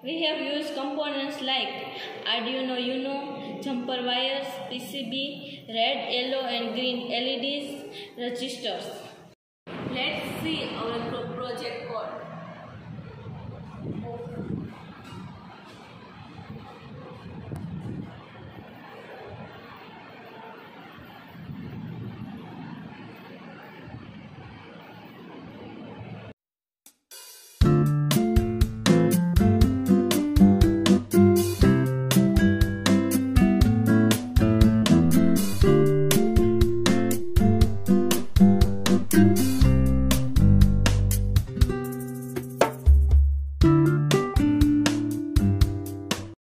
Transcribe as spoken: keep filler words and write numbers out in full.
We have used components like ARDUINO UNO, jumper wires, P C B, red, yellow and green L E Ds, registers. Let's see our program.